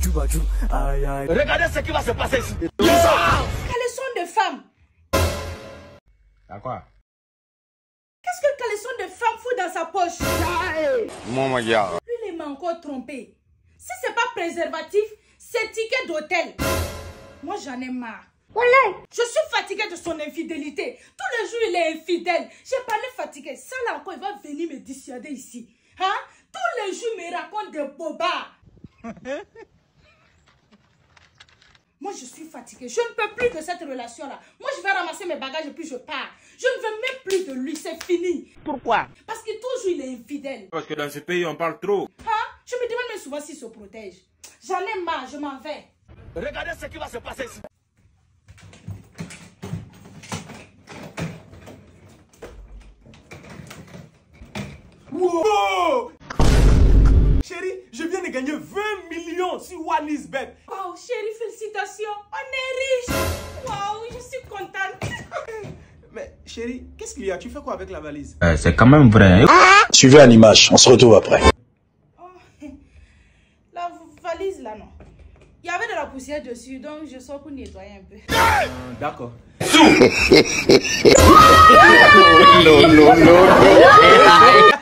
Aïe, aïe. Regardez ce qui va se passer ici. Caleçon de femme. À quoi? Qu'est-ce que le caleçon de femme fout dans sa poche? Mon gars. Lui, il m'a encore trompé. Si c'est pas préservatif, c'est ticket d'hôtel. Moi, j'en ai marre. Je suis fatiguée de son infidélité. Tous les jours, il est infidèle. J'ai parlé fatiguée. Ça là encore, il va venir me dissuader ici. Hein? Tous les jours, il me raconte des bobards. Moi, je suis fatiguée. Je ne peux plus de cette relation-là. Moi, je vais ramasser mes bagages et puis je pars. Je ne veux même plus de lui. C'est fini. Pourquoi? Parce que toujours, il est infidèle. Parce que dans ce pays, on parle trop. Hein? Je me demande même souvent s'il se protège. J'en ai marre. Je m'en vais. Regardez ce qui va se passer ici. Wow! Chérie, je viens de gagner 20 millions sur OneXBet. Oh, chérie, félicitations. On est riche. Waouh, je suis contente. Mais chérie, qu'est-ce qu'il y a? Tu fais quoi avec la valise? C'est quand même vrai. Suivez en image, on se retrouve après. Oh, la valise là, non. Il y avait de la poussière dessus, donc je sors pour nettoyer un peu. D'accord. Non.